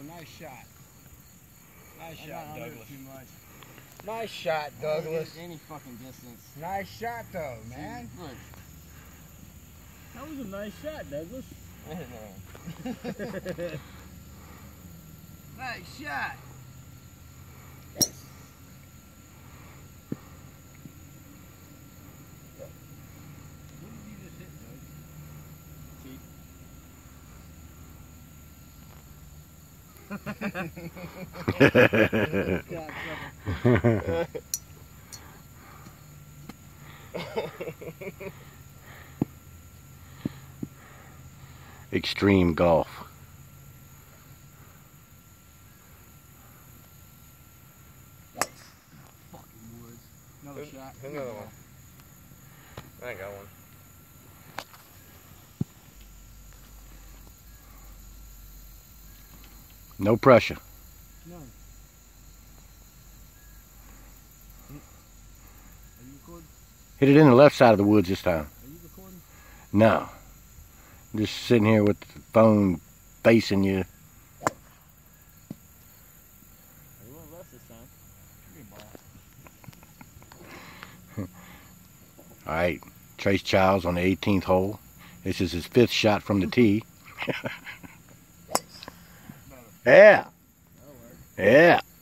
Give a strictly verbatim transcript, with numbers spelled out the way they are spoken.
nice shot. Nice I shot, Douglas. Too much. Nice shot, Douglas. Any fucking distance. Nice shot, though, man. See, look. That was a nice shot, Douglas. Nice shot. What did you just hit, Doug? Extreme golf. Fucking woods. Another There's shot. another one. I got one. No pressure. None. Are you recording? Hit it in the left side of the woods this time. Are you recording? No. I'm just sitting here with the phone facing you. You went left this time. Give me a ball. Alright, Trace Childs on the eighteenth hole. This is his fifth shot from the tee. Yeah. Yeah.